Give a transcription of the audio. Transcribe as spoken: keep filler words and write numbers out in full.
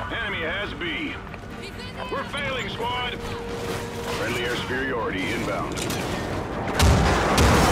Enemy has B. We're failing, squad. Friendly air superiority inbound.